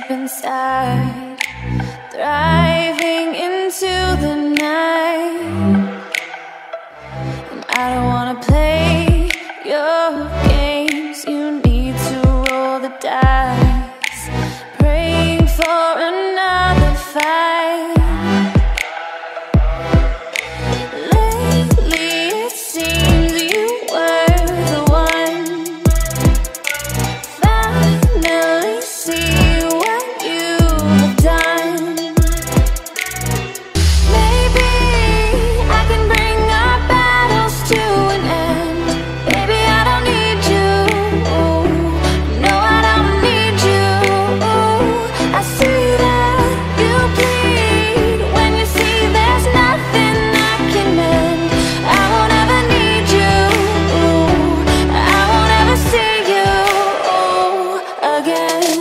deep inside, thriving into the night. And I don't wanna play your games. You need to roll the dice, praying for another fight. Lately it seems you were the one. Finally see what you've done. Maybe I can bring our battles to an end. Baby, I don't need you. No, I don't need you. I see that you bleed when you see there's nothing I can mend. I won't ever need you. I won't ever see you again.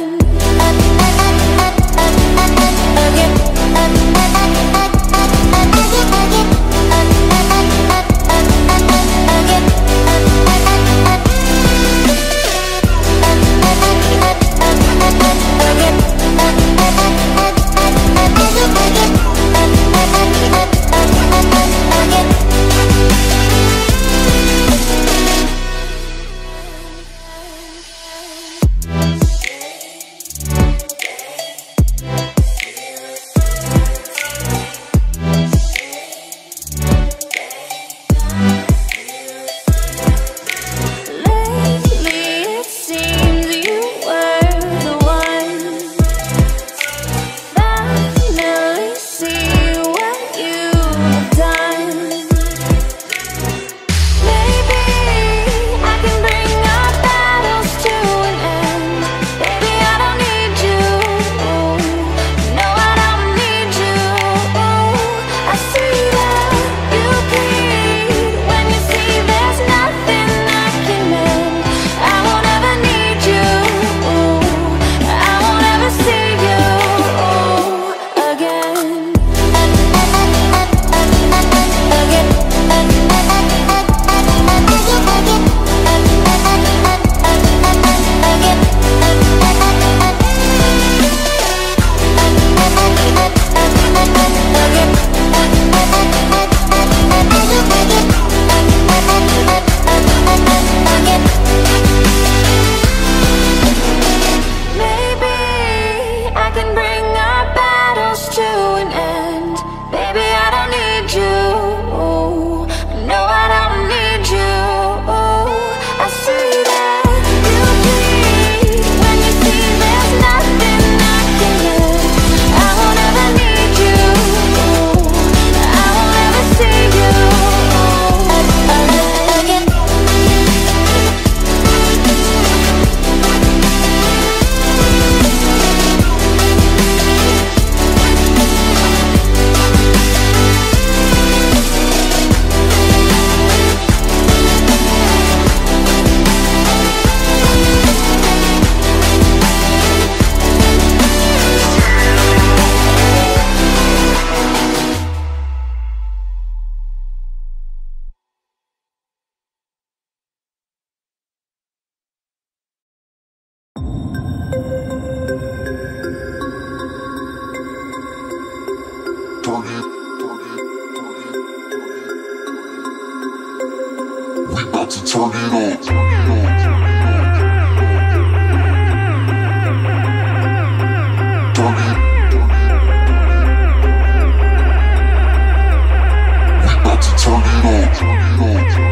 Lately it seems you were the one. Finally see what you've done. Maybe I can bring our battles to an end. Baby, I don't need you. No, I don't need you. I see that you bleed when you see there's nothing I can mend. I won't ever need you. I won't ever see you again. Maybe I can bring our battles to an end. Baby, I don't need you. No, I don't need you. I see that you bleed when you see there's nothing I can mend. I won't ever need you. I won't ever see you again. We about to turn it on. We about to turn it on.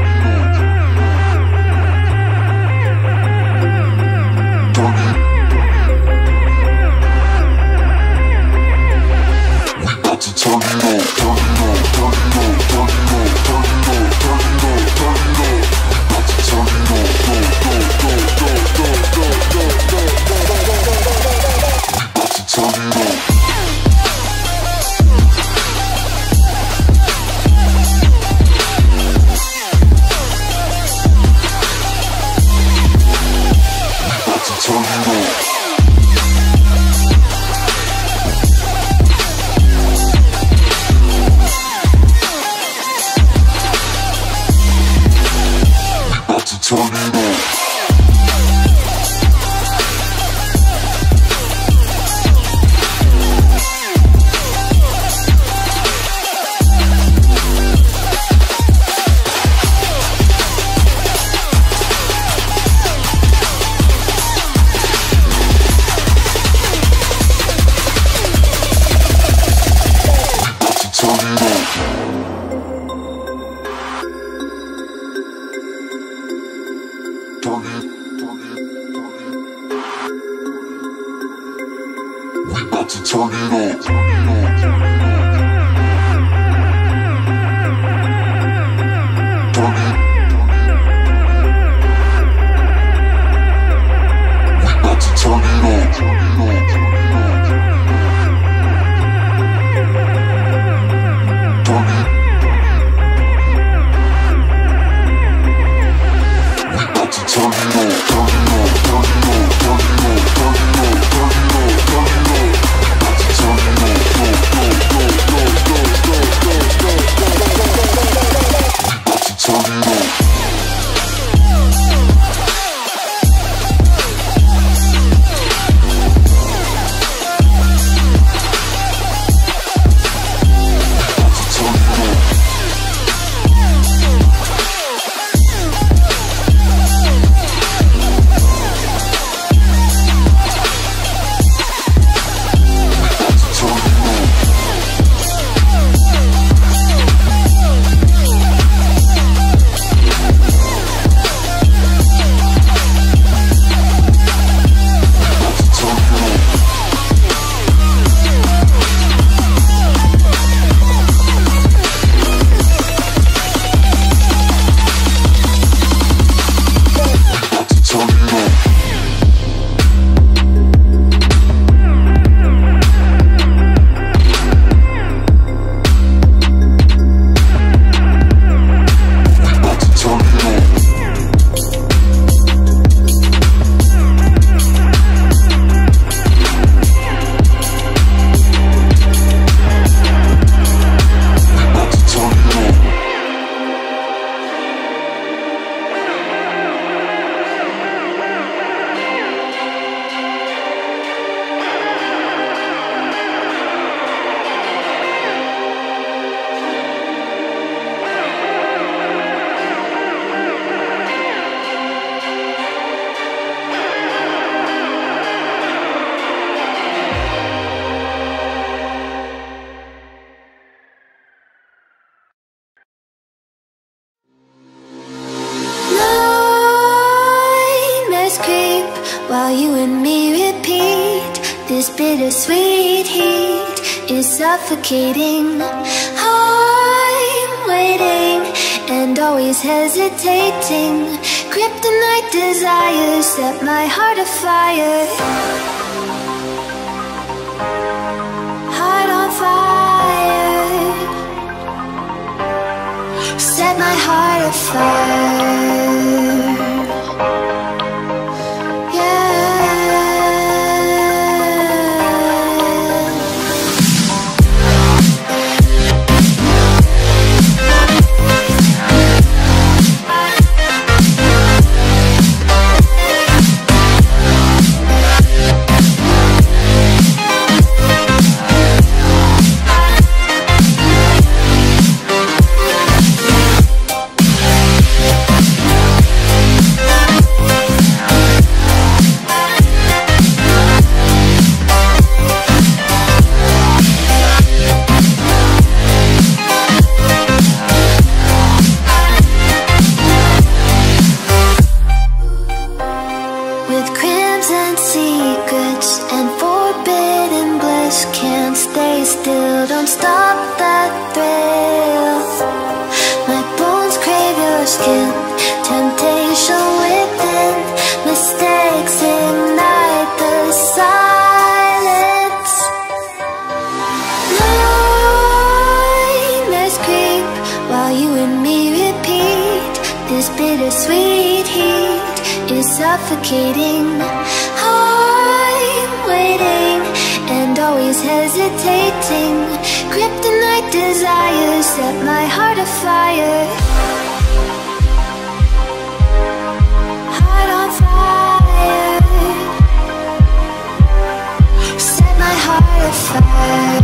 to turn it up. Turn it up. While you and me repeat, this bittersweet heat is suffocating. I'm waiting and always hesitating. Kryptonite desires set my heart afire. Heart on fire. Set my heart afire. Don't stop that thrill. My bones crave your skin. Temptation within. Mistakes ignite the silence. Nightmares creep while you and me repeat. This bittersweet heat is suffocating. I'm waiting and always hesitating. Kryptonite desires set my heart afire. Heart on fire. Set my heart afire.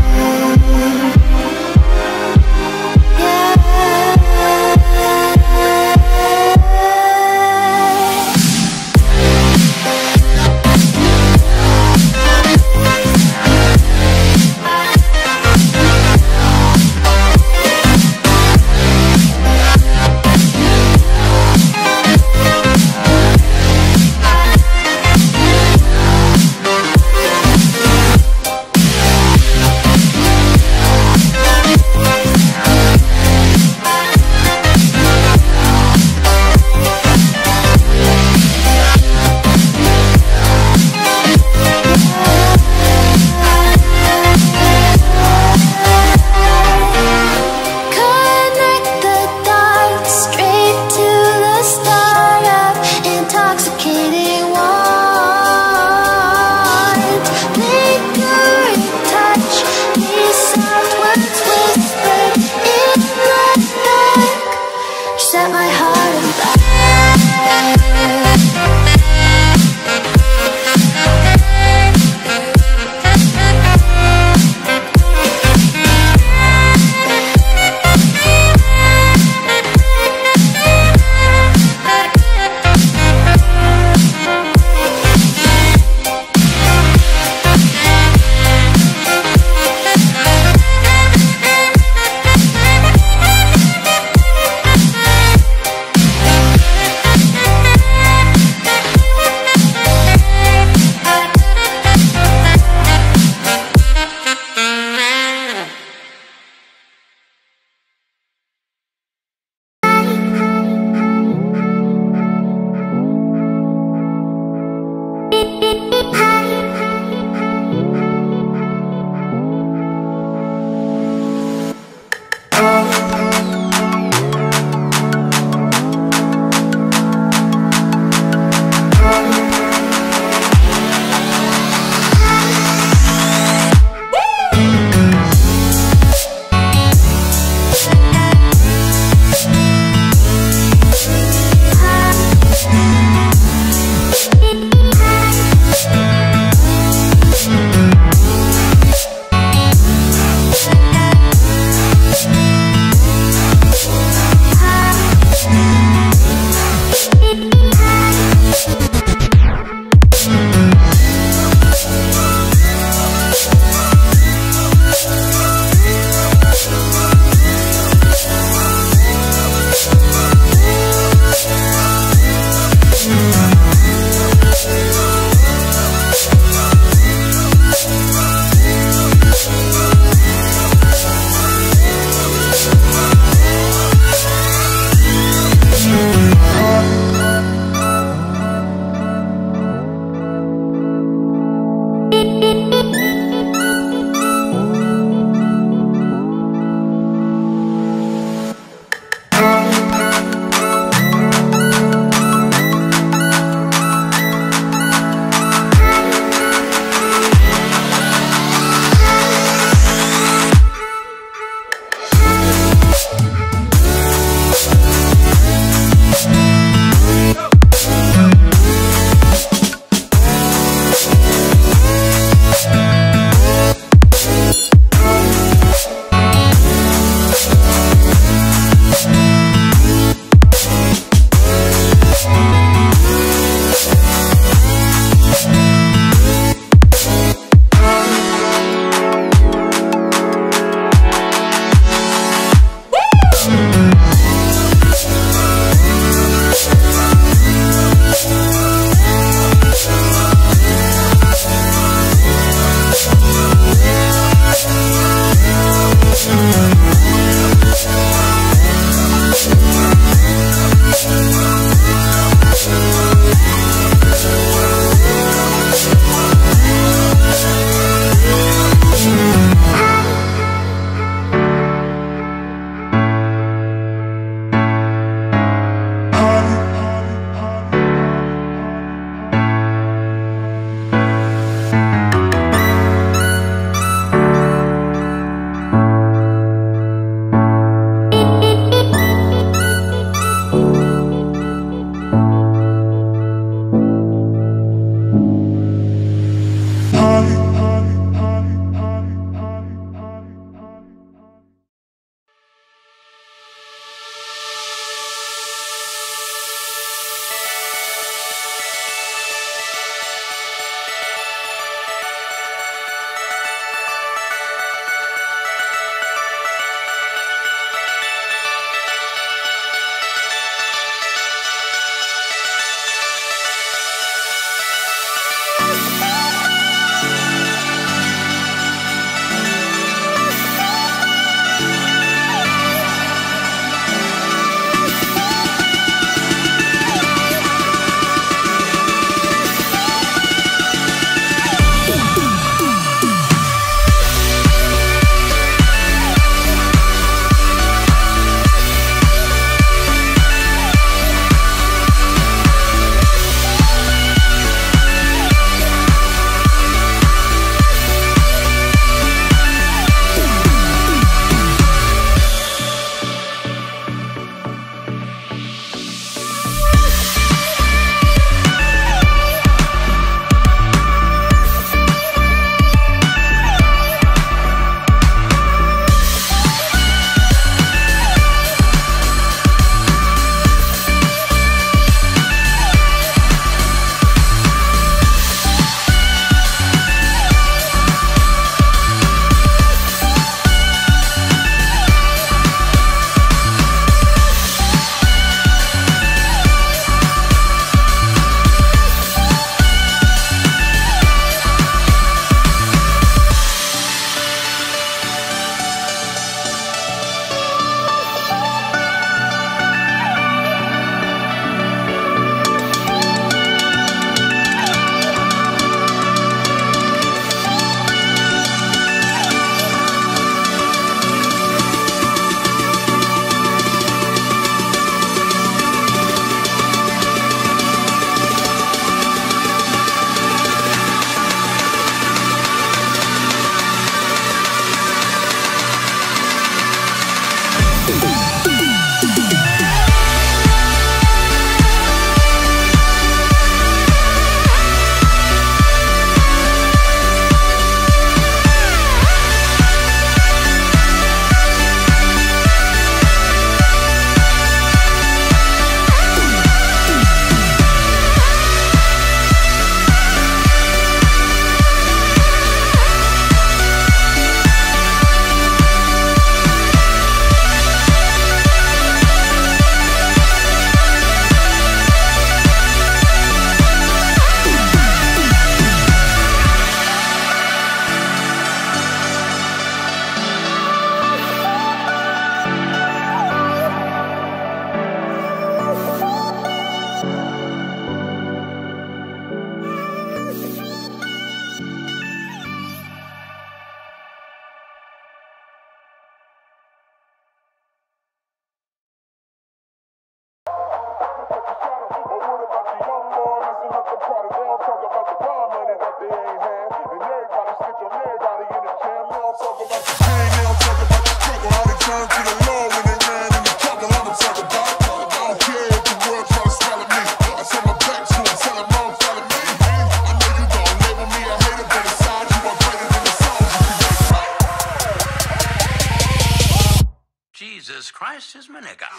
price is my nigga.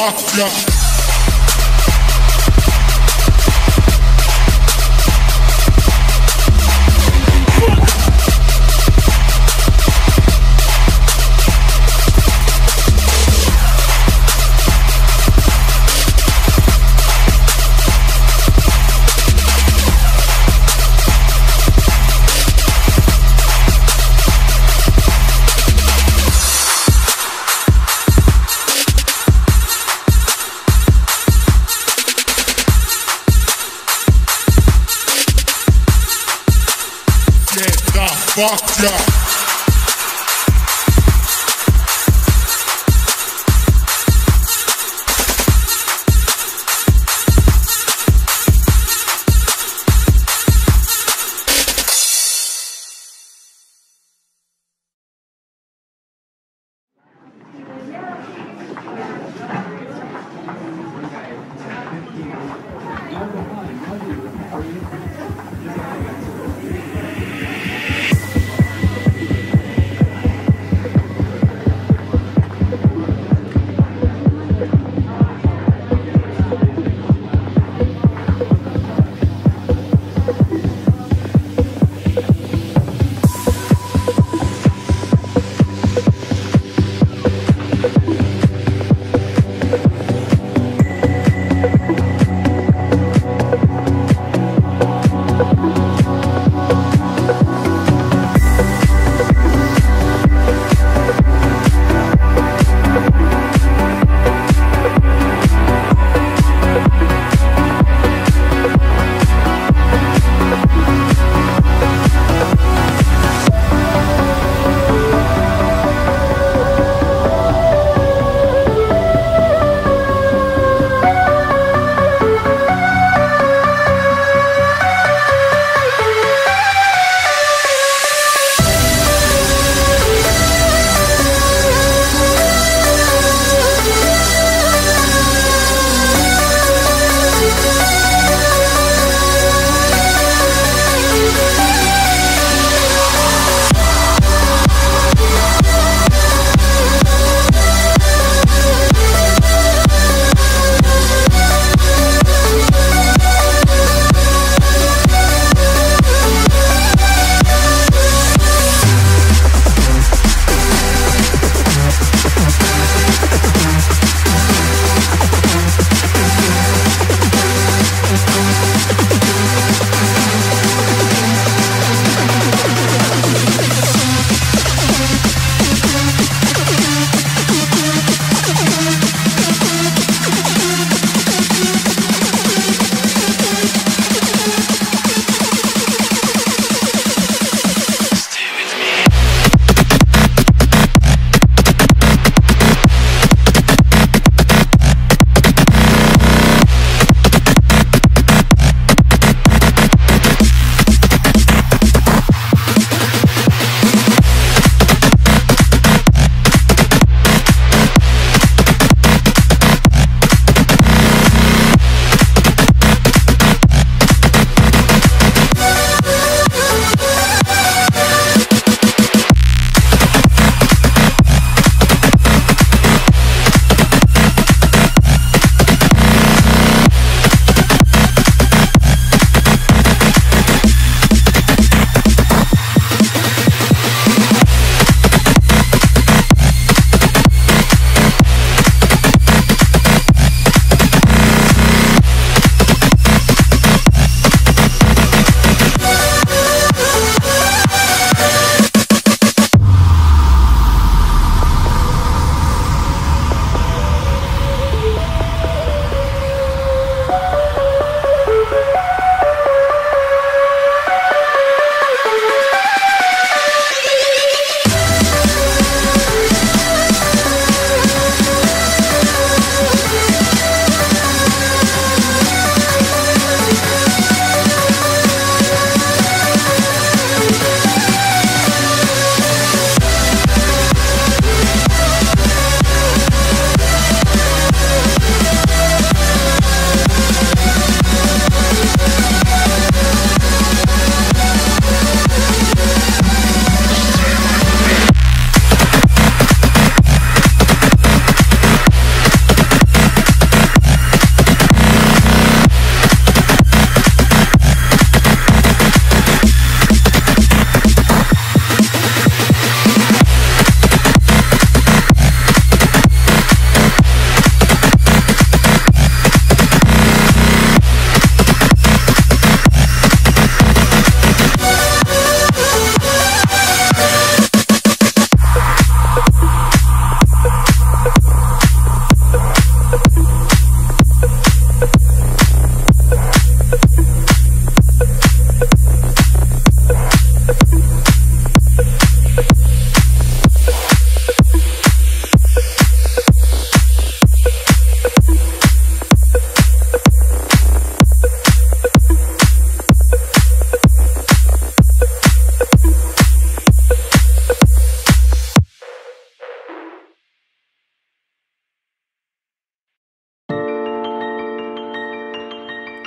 fuck ya. Fuck ya.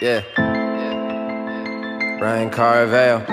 Yeah. Ryan Carvell.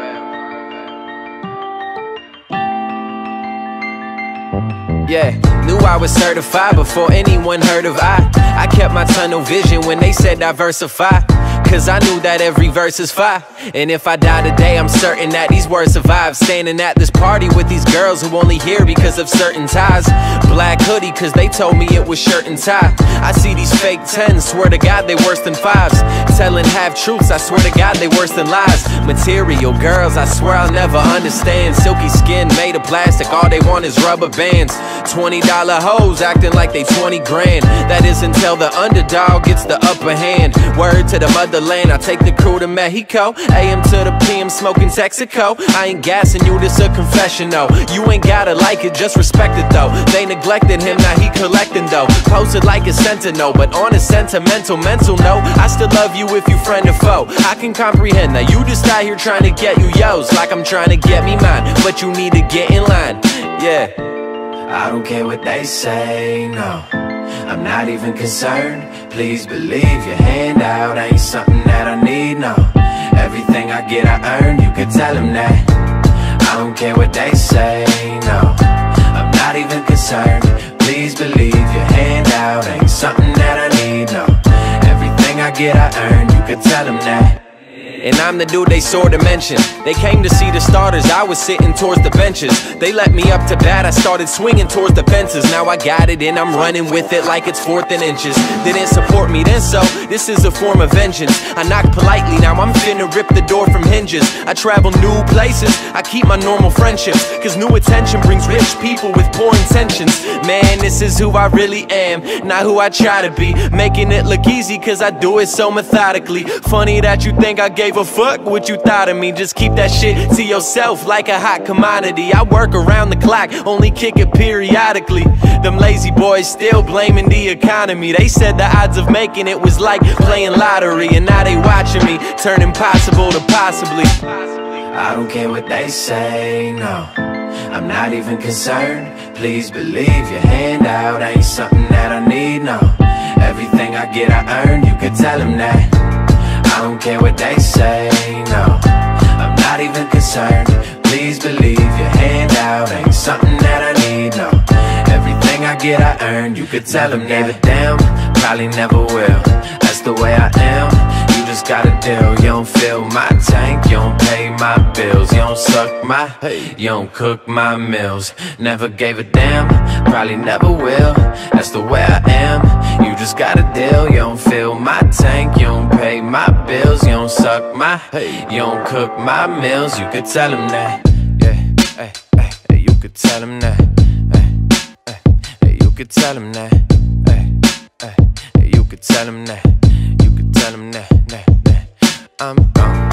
Yeah, knew I was certified before anyone heard of I kept my tunnel vision when they said diversify, cause I knew that every verse is fire. And if I die today, I'm certain that these words survive. Standing at this party with these girls who only here because of certain ties. Black hoodie cause they told me it was shirt and tie. I see these fake 10s, swear to God they worse than 5s. Telling half-truths, I swear to God they worse than lies. Material girls, I swear I'll never understand. Silky skin made of plastic, all they want is rubber bands. $20 hoes acting like they 20 grand. That is until the underdog gets the upper hand. Word to the motherland, I take the crew to Mexico. AM to the PM smoking Texaco. I ain't gassing you, this a confession though. You ain't gotta like it, just respect it though. They neglected him, now he collecting though. Posted like a sentinel, but on a sentimental mental note, I still love you if you friend or foe. I can comprehend that you just out here trying to get you yo's, like I'm trying to get me mine, but you need to get in line. Yeah, I don't care what they say, no, I'm not even concerned. Please believe your handout ain't something that I need, no. Everything I get I earn, you can tell them that. I don't care what they say, no, I'm not even concerned. Please believe your handout ain't something that I need, no. Everything I get I earn, you can tell them that. And I'm the dude they sorta mentioned. They came to see the starters, I was sitting towards the benches. They let me up to bat, I started swinging towards the fences. Now I got it and I'm running with it like it's 4th and inches. They didn't support me then, so this is a form of vengeance. I knocked politely, now I'm finna rip the door from hinges. I travel new places, I keep my normal friendships, cause new attention brings rich people with poor intentions. Man, this is who I really am, not who I try to be. Making it look easy cause I do it so methodically. Funny that you think I gave a fuck what you thought of me. Just keep that shit to yourself like a hot commodity. I work around the clock, only kick it periodically. Them lazy boys still blaming the economy. They said the odds of making it was like playing lottery, and now they watching me turn impossible to possibly. I don't care what they say, no, I'm not even concerned. Please believe your handout ain't something that I need, no. Everything I get I earn, you can tell them that. I don't care what they say, no, I'm not even concerned. Please believe your handout ain't something that I need, no. Everything I get I earn, you could tell them never damn, probably never will. That's the way I am, you just got a deal. You don't fill my tank, you don't pay my bills, you don't suck my, you don't cook my meals. Never gave a damn, probably never will. That's the way I am, you just got a deal. You don't fill my tank, you don't pay my bills, you don't suck my, you don't cook my meals. You could tell them that. Yeah, you could tell them that. You could tell them that. You could tell them that. You could tell them that. I'm gone.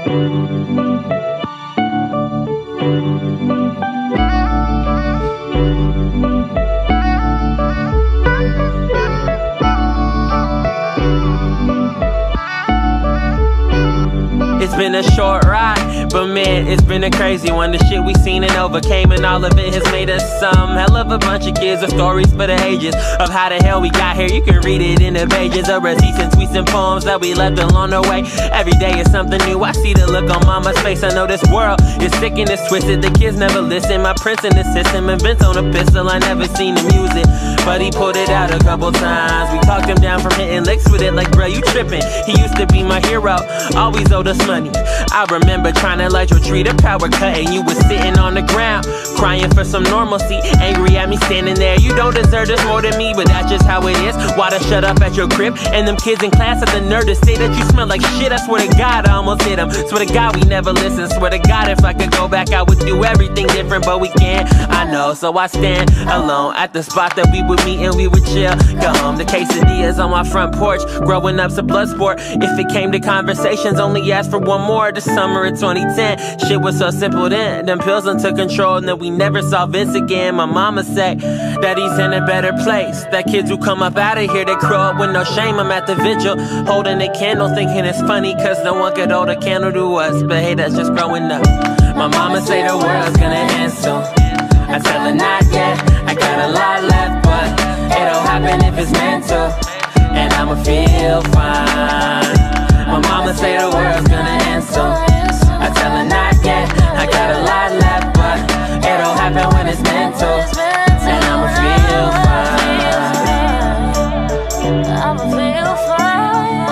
It's been a short ride, but man, it's been a crazy one. The shit we seen and overcame, and all of it has made us some hell of a bunch of kids with stories for the ages of how the hell we got here. You can read it in the pages of receipts and tweets and poems that we left along the way. Every day is something new. I see the look on mama's face. I know this world is sick and it's twisted. The kids never listen. My prince in the system and Vince on a pistol. I never seen him use it, but he pulled it out a couple times. We talked him down from hitting licks with it. Like, bro, you tripping. He used to be my hero, always owed us money. I remember trying to let your tree, the power cut, and you was sitting on the ground, crying for some normalcy, angry at me standing there. You don't deserve this more than me, but that's just how it is. Why to shut up at your crib? And them kids in class have the nerve to say that you smell like shit. I swear to God, I almost hit them. Swear to God, we never listen. Swear to God, if I could go back, I would do everything different, but we can't. I know, so I stand alone at the spot that we would meet and we would chill. Go home, the quesadillas on my front porch. Growing up's a blood sport. If it came to conversations, only ask for one more. The summer of 2010, shit was so simple then. Them pills done took control, and then we never saw Vince again. My mama say that he's in a better place. That kids who come up out of here, they grow up with no shame. I'm at the vigil, holding a candle, thinking it's funny, cause no one could hold a candle to us. But hey, that's just growing up. My mama say the world's gonna end soon. I tell her not yet, I got a lot left, but it'll happen if it's meant to, and I'ma feel fine. My mama say the world's gonna end soon. I tell her not yet, I got a lot left, but it'll happen when it's meant to, and I'ma feel fine. I'ma feel fine.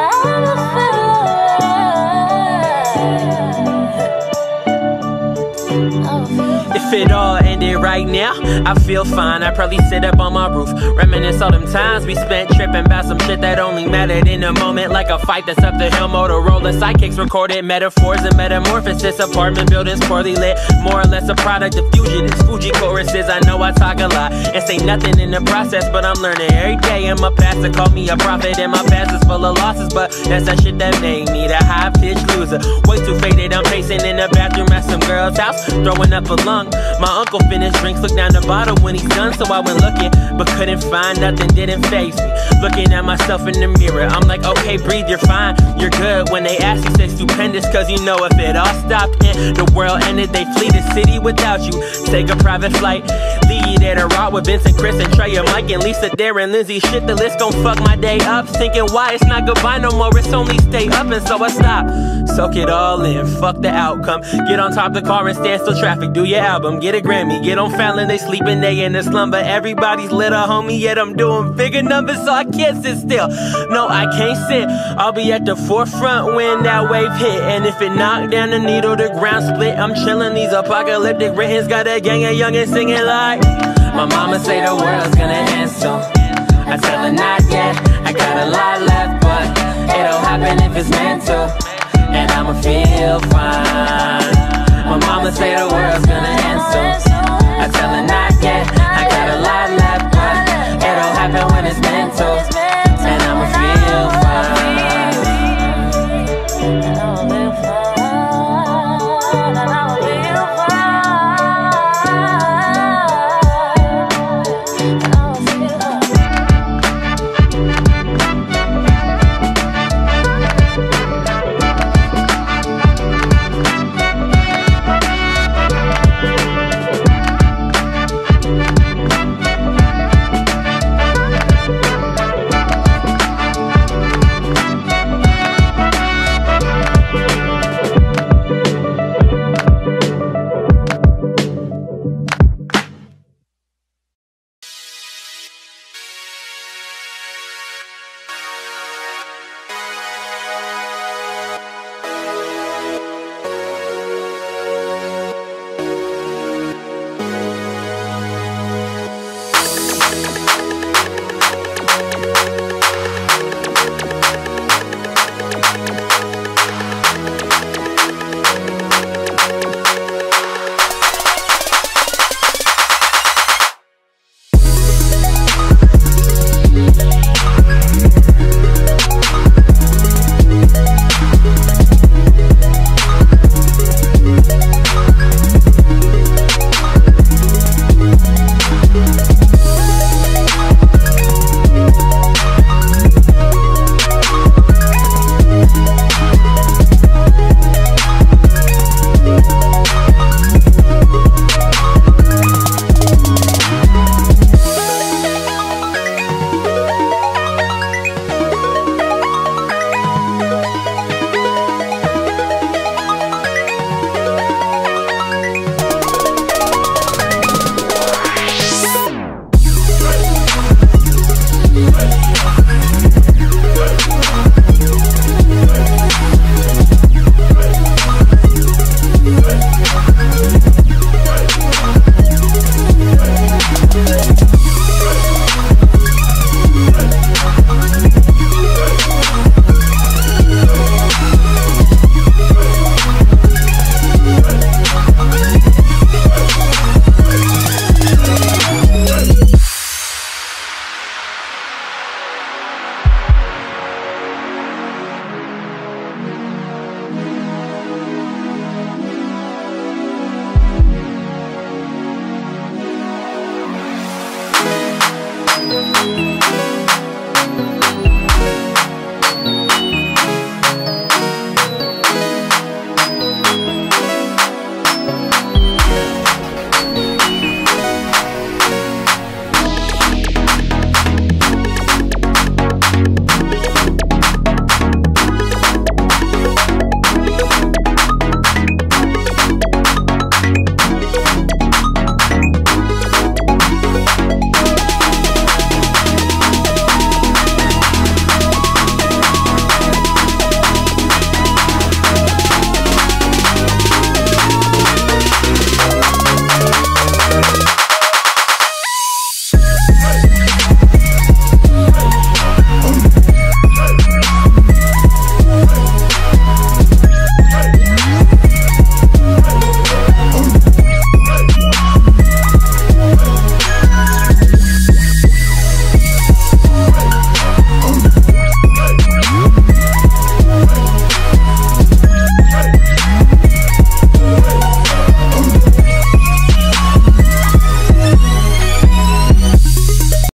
I'ma feel. If it all ended right now, I feel fine. I'd probably sit up on my roof, reminisce all them times we spent tripping about some shit that only mattered in a moment. Like a fight that's up the hill, Motorola sidekicks recorded metaphors and metamorphosis. Apartment buildings poorly lit, more or less a product of fugitives. Fuji choruses, I know I talk a lot and say nothing in the process, but I'm learning every day. And my pastor called me a prophet, and my past is full of losses, but that's that shit that made me the high-pitched loser. Way too faded, I'm pacing in the bathroom at some girl's house, throwing up a lung. My uncle finished drinks, looked down the bottle when he's done, so I went looking, but couldn't find nothing, didn't faze me. Looking at myself in the mirror, I'm like, okay, breathe, you're fine, you're good. When they ask you, say stupendous, cause you know if it all stopped and the world ended, they flee the city without you. Take a private flight, leave you there to rot with Vince and Chris and Trey and Mike and Lisa, Darren, Lindsay. Shit, the list gon' fuck my day up. Thinking why it's not goodbye no more, it's only stay up, and so I stop. Soak it all in, fuck the outcome. Get on top of the car and stand still traffic, do your album, get a Grammy. Get on Fallon, they sleeping, they in the slumber. Everybody's lit a homie, yet I'm doing bigger numbers, so I can't sit still. No, I can't sit, I'll be at the forefront when that wave hit. And if it knocked down the needle, the ground split. I'm chillin', these apocalyptic writings, got a gang of youngins singing like, my mama say the world's gonna end soon. I tell her not yet, I got a lot left, but it'll happen if it's meant to, and I'ma feel fine. My mama say the world's gonna end soon. I tell her not yet, I got a lot left, but it'll happen when it's meant to, and I'ma feel fine. I'ma feel fine.